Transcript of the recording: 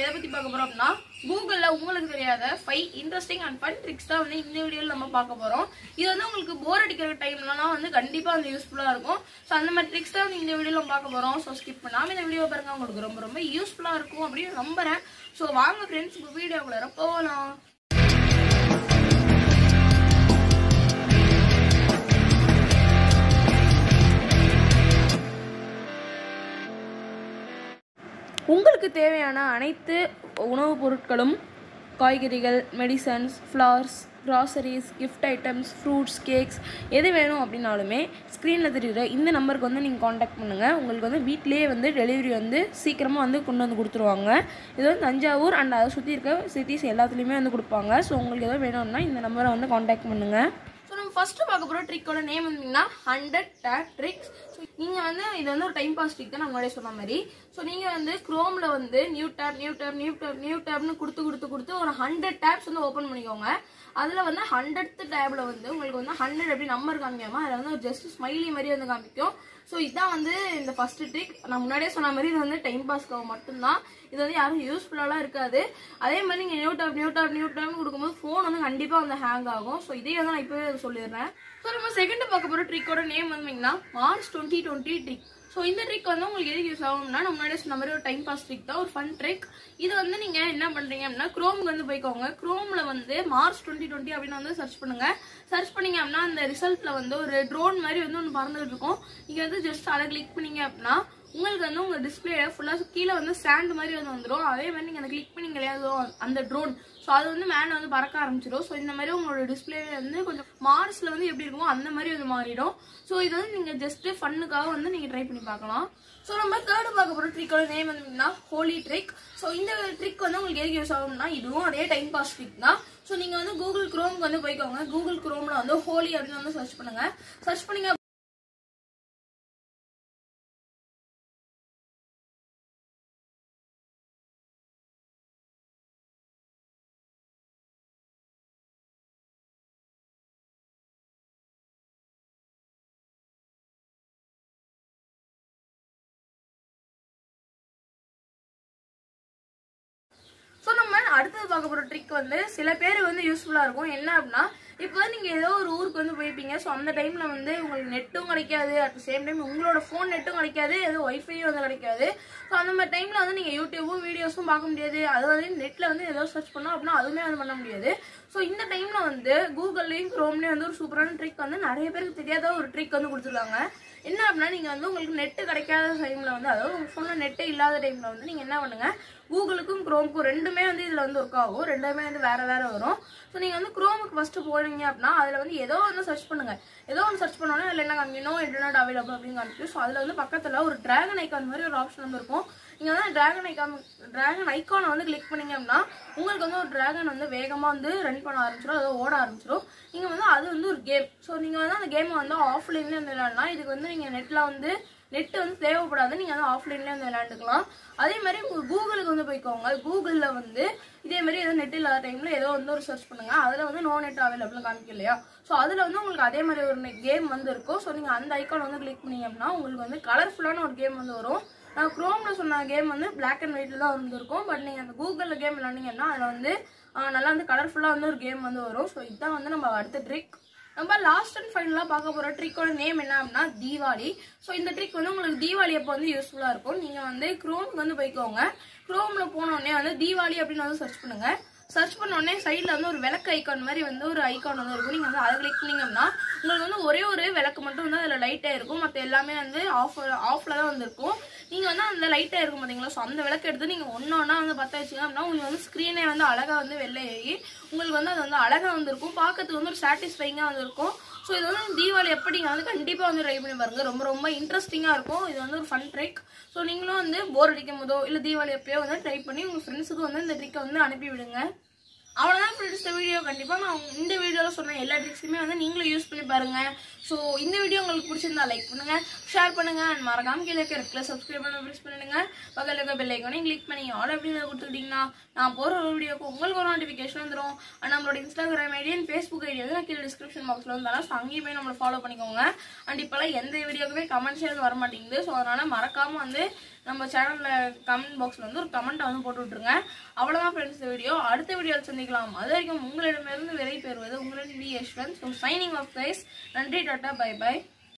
எதை பத்தி பார்க்க போறோம் அப்படின்னா கூகுள்ல உங்களுக்கு தெரியாத 5 இன்ட்ரெஸ்டிங் அண்ட் ஃபன் ட்ரிக்ஸ் தான் வந்து இந்த வீடியோல நம்ம பார்க்க போறோம். இது வந்து உங்களுக்கு போர் அடிக்கிற டைம்லலாம் வந்து கண்டிப்பா வந்து யூஸ்ஃபுல்லா இருக்கும். ஸோ அந்த மாதிரி ட்ரிக்ஸ் தான் இந்த வீடியோல பார்க்க போறோம். ஸோ ஸ்கிப் பண்ணாம இந்த வீடியோ பாருங்க, உங்களுக்கு ரொம்ப ரொம்ப யூஸ்ஃபுல்லா இருக்கும் அப்படின்னு நம்புறேன். ஸோ வாங்க ஃப்ரெண்ட்ஸ், இப்போ வீடியோக்குள்ள போகலாம். உங்களுக்கு தேவையான அனைத்து உணவுப் பொருட்களும், காய்கறிகள், medicines, flowers, groceries, gift items, fruits, cakes எது வேணும் அப்படின்னாலுமே ஸ்க்ரீனில் தெரியுற இந்த நம்பருக்கு வந்து நீங்கள் காண்டாக்ட் பண்ணுங்கள். உங்களுக்கு வந்து வீட்டிலேயே வந்து டெலிவரி வந்து சீக்கிரமாக வந்து கொண்டு வந்து கொடுத்துருவாங்க. இது வந்து தஞ்சாவூர் அண்ட் அதை சுற்றி இருக்க சிட்டிஸ் எல்லாத்துலேயுமே வந்து கொடுப்பாங்க. ஸோ உங்களுக்கு எதாவது வேணும்னா இந்த நம்பரை வந்து காண்டாக்ட் பண்ணுங்கள். ஸோ நம்ம ஃபஸ்ட்டு பார்க்க போகிற ட்ரிக்கோட நேம் வந்தீங்கன்னா 100 டேப் ட்ரிக்ஸ். ஸோ நீங்கள் வந்து இது வந்து ஒரு டைம் பாஸ் ட்ரிக் தான், நான் முன்னாடியே சொன்ன மாதிரி. ஸோ நீங்கள் வந்து க்ரோமில் வந்து நியூ டேப்னு கொடுத்து ஒரு 100 டேப்ஸ் வந்து ஓப்பன் பண்ணிக்கோங்க. அதில் வந்து 100th டேபில் வந்து உங்களுக்கு வந்து 100 எப்படி நம்பர் காமிக்காம அதில் வந்து ஒரு ஜஸ்ட் ஸ்மைலி மாதிரி வந்து காமிக்கும். ஸோ இதுதான் வந்து இந்த ஃபர்ஸ்ட் ட்ரிக். நான் முன்னாடியே சொன்ன மாதிரி இது வந்து டைம் பாஸ்க்காக மட்டும்தான். இது வந்து யாரும் யூஸ்ஃபுல்லாலாம் இருக்காது. அதே மாதிரி நீங்கள் நியூ டேப்னு கொடுக்கும்போது ஃபோன் வந்து கண்டிப்பாக வந்து ஹேங் ஆகும். ஸோ இதே வந்து நான் இப்போவே சொல்லிடுறேன். ஸோ நம்ம செகண்ட் பார்க்க போகிற ட்ரிக்கோட நேம் வந்தீங்கன்னா மார்ச் 2020 ட்ரிக். ஸோ இந்த ட்ரிக் வந்து உங்களுக்கு எதுக்கு யூஸ் ஆகும்னா, நம்ம முன்னாடியே சொன்ன மாதிரி ஒரு டைம் பாஸ் ட்ரிக் தான், ஒரு ஃபன் ட்ரிக். இது வந்து நீங்கள் என்ன பண்ணுறீங்க அப்படின்னா, க்ரோமுக்கு வந்து போய்க்கோங்க. க்ரோமில் வந்து மார்ச் 2020 அப்படின்னு வந்து சர்ச் பண்ணுங்க. சர்ச் பண்ணீங்க அப்படின்னா அந்த ரிசல்ட்டில் வந்து ஒரு ட்ரோன் மாதிரி வந்து ஒன்று பறந்துகிட்டு இருக்கும். நீங்கள் வந்து ஜஸ்ட் அதை கிளிக் பண்ணீங்க அப்படின்னா உங்களுக்கு வந்து உங்கள் டிஸ்பிளே ஃபுல்லாக கீழே வந்து ஸ்டாண்ட் மாதிரி வந்து வந்துடும். அதே மாதிரி நீங்கள் அதை கிளிக் பண்ணீங்க இல்லையா அந்த ட்ரோன், ஸோ அது வந்து மேலே வந்து பறக்க ஆரம்பிச்சிடும். ஸோ இந்த மாதிரி உங்களோட டிஸ்பிளே வந்து கொஞ்சம் மார்ஸில் வந்து எப்படி இருக்குமோ அந்த மாதிரி வந்து மாறிடும். ஸோ இது வந்து நீங்கள் ஜஸ்ட் ஃபன்னுக்காக வந்து நீங்கள் ட்ரை பண்ணி பார்க்கலாம். ஸோ நம்ம தேர்டு பார்க்க போகிற ட்ரிக்கோட நேம் வந்தீங்கன்னா ஹோலி ட்ரிக். ஸோ இந்த ட்ரிக் வந்து உங்களுக்கு எதுக்கு யூஸ் ஆகும்னா, இதுவும் அதே டைம் பாஸ் ட்ரிக் தான். ஸோ நீங்கள் வந்து கூகுள் க்ரோமுக்கு வந்து போய்க்கோங்க. கூகுள் க்ரோமில் வந்து ஹோலி அப்படின்னு வந்து சர்ச் பண்ணுங்க. சர்ச் பண்ணீங்க ஸோ நம்ம அடுத்தது பார்க்க போகிற ட்ரிக் வந்து சில பேர் வந்து யூஸ்ஃபுல்லாக இருக்கும். என்ன அப்படின்னா, இப்போ வந்து நீங்கள் ஏதோ ஒரு ஊருக்கு வந்து போயிருப்பீங்க. ஸோ அந்த டைமில் வந்து உங்களுக்கு நெட்டும் கிடைக்காது, அட் த சேம் டைம் உங்களோட ஃபோன் நெட்டும் கிடைக்காது, எதுவும் ஒய்ஃபையும் வந்து கிடைக்காது. ஸோ அந்த மாதிரி டைமில் வந்து நீங்கள் யூடியூபும் வீடியோஸும் பார்க்க முடியாது. அது வந்து நெட்டில் வந்து ஏதோ சர்ச் பண்ணோம் அப்படின்னா அதுவுமே வந்து பண்ண முடியாது. ஸோ இந்த டைமில் வந்து கூகுள்லேயும் க்ரோம்லேயும் வந்து ஒரு சூப்பரான ட்ரிக் வந்து நிறைய பேருக்கு தெரியாத ஒரு ட்ரிக் வந்து கொடுத்துருக்காங்க. என்ன அப்படின்னா, நீங்கள் வந்து உங்களுக்கு நெட்டு கிடைக்காத டைமில் வந்து, அதாவது உங்கள் ஃபோனில் நெட்டே இல்லாத டைமில் வந்து நீங்கள் என்ன பண்ணுங்கள், கூகுளுக்கும் க்ரோமுக்கும் ரெண்டுமே வந்து இதில் வந்து ஒர்க் ஆகும். ரெண்டுமே வந்து வேறு வரும். ஸோ நீங்கள் வந்து க்ரோமுக்கு ஃபஸ்ட்டு போனீங்க அப்படின்னா அதில் வந்து ஏதோ வந்து சர்ச் பண்ணுங்கள். ஏதோ ஒன்று சர்ச் பண்ணோன்னா அதில் என்ன காமிக்கணும், இன்டர்நெட் அவைலபிள் அப்படின்னு காமிக்கும். ஸோ அதில் வந்து பக்கத்தில் ஒரு டிராகன் ஐக்கான் மாதிரி ஒரு ஆப்ஷன் வந்து இருக்கும். நீங்கள் வந்து டிராகன் ஐக்கானை வந்து கிளிக் பண்ணீங்க அப்படின்னா உங்களுக்கு வந்து ஒரு டிராகன் வந்து வேகமாக வந்து ரன் பண்ண ஆரம்பிச்சிடும், அதாவது ஓட ஆரம்பிச்சிடும். நீங்கள் வந்து அது வந்து ஒரு கேம். ஸோ நீங்கள் வந்து அந்த கேமை வந்து ஆஃப்லைன்லேயே வந்து விளையாடலாம். இதுக்கு வந்து நீங்கள் நெட்டில் வந்து நெட்டு வந்து தேவைப்படாது, நீங்கள் வந்து ஆஃப்லைன்லேயே வந்து விளையாண்டுக்கலாம். அதே மாதிரி உங்கள் கூகுளுக்கு வந்து போய்க்கோங்க. கூகுளில் வந்து இதே மாதிரி ஏதோ நெட் இல்லாத டைமில் ஏதோ வந்து ஒரு சர்ச் பண்ணுங்கள். அதில் வந்து நோ நெட் அவைலபிள் காமிக்கும் இல்லையா, ஸோ அதில் வந்து உங்களுக்கு அதே மாதிரி ஒரு கேம் வந்து இருக்கும். ஸோ நீங்கள் அந்த ஐக்கான் வந்து கிளிக் பண்ணீங்க அப்படின்னா உங்களுக்கு வந்து கலர்ஃபுல்லான ஒரு கேம் வந்து வரும். நான் க்ரோமில் சொன்ன கேம் வந்து பிளாக் அண்ட் ஒயிட்டில் தான் வந்துருக்கும். பட் நீங்கள் அந்த கூகுளில் கேம் விளையாண்டிங்கன்னா அதில் வந்து நல்லா வந்து கலர்ஃபுல்லாக வந்து ஒரு கேம் வந்து வரும். ஸோ இதுதான் வந்து நம்ம அடுத்த ட்ரிக். நம்ம லாஸ்ட் அண்ட் ஃபைனலாக பார்க்க போகிற ட்ரிக்கோட நேம் என்ன அப்படின்னா தீபாவளி. ஸோ இந்த ட்ரிக் வந்து உங்களுக்கு தீபாவளி அப்போ வந்து யூஸ்ஃபுல்லாக இருக்கும். நீங்கள் வந்து க்ரோமுக்கு வந்து போய்க்கோங்க. க்ரோமில் போனோடனே வந்து தீபாவளி அப்படின்னு வந்து சர்ச் பண்ணுங்கள். சர்ச் பண்ணோடனே சைடில் வந்து ஒரு விளக்கு ஐக்கான் மாதிரி வந்து ஒரு ஐக்கான் வந்து இருக்கும். நீங்கள் வந்து அதை கிளிக் பண்ணிங்கன்னா உங்களுக்கு வந்து ஒரே ஒரு விளக்கு மட்டும் வந்து அதில் லைட்டாக இருக்கும். மற்ற எல்லாமே வந்து ஆஃபில் தான் வந்து இருக்கும். நீங்கள் வந்து அந்த லைட்டாக இருக்கும் பார்த்தீங்களா, ஸோ அந்த விளக்கு எடுத்து நீங்கள் ஒன்றா வந்து பற்ற வச்சுங்க அப்படின்னா உங்களுக்கு வந்து ஸ்க்ரீனே வந்து அழகாக வந்து வெள்ளை ஆகி உங்களுக்கு வந்து அது வந்து அழகாக வந்துருக்கும். பார்க்கறதுக்கு வந்து ஒரு சாட்டிஸ்ஃபைங்காக வந்துருக்கும். ஸோ இது வந்து தீபாவளி எப்படி நீங்கள் வந்து கண்டிப்பாக வந்து ட்ரை பண்ணி பாருங்கள். ரொம்ப ரொம்ப இன்ட்ரெஸ்டிங்காக இருக்கும். இது வந்து ஒரு ஃபன் ட்ரிக். ஸோ நீங்களும் வந்து போர் அடிக்கும் போதோ இல்லை தீபாவளி எப்பயோ வந்து ட்ரை பண்ணி உங்கள் ஃப்ரெண்ட்ஸுக்கு வந்து இந்த ட்ரிக்கை வந்து அனுப்பி விடுங்க. அவ்வளோதான் ஃப்ரெண்ட்ஸ் இந்த வீடியோ. கண்டிப்பாக நான் இந்த வீடியோவில் சொன்ன எல்லா ட்ரிக்ஸுமே வந்து நீங்களும் யூஸ் பண்ணி பாருங்கள். ஸோ இந்த வீடியோ உங்களுக்கு பிடிச்சிருந்தா லைக் பண்ணுங்கள், ஷேர் பண்ணுங்கள், அண்ட் மறக்காம கீழே இருக்க சப்ஸ்கிரைப் பண்ண ப்ரெஸ் பண்ணிடுங்க. பக்கத்தில் இருக்க பெல் ஐக்கானையும் கிளிக் பண்ணி ஆல் அப்படின்னு கொடுத்துக்கிட்டிங்கன்னா நான் போகிற ஒரு வீடியோக்கு உங்களுக்கு ஒரு நோட்டிஃபிகேஷன் வந்துடும். அண்ட் நம்மளோட Instagram ID and Facebook ID வந்து நான் கீழே டிஸ்கிரிப்ஷன் பாக்ஸில் வந்து தரேன். ஸோ அங்கேயும் போய் நம்மளை ஃபாலோ பண்ணிக்கோங்க. அண்ட் இப்போலாம் எந்த வீடியோக்குமே கமெண்ட்ஸே வந்து வர மாட்டேங்குது. ஸோ அதனால் மறக்காமல் வந்து நம்ம சேனலில் கமெண்ட் பாக்ஸில் வந்து ஒரு கமெண்ட்டை வந்து போட்டு விட்ருங்க. அவ்வளோதான் ஃப்ரெண்ட்ஸ் இந்த வீடியோ. அடுத்த வீடியோவில் சந்திக்கலாம். அது வரைக்கும் உங்களிடமிருந்து விடை பெறுவது உங்களின் V Yashwant. So signing off guys. நன்றி, டாட்டா, பை பை.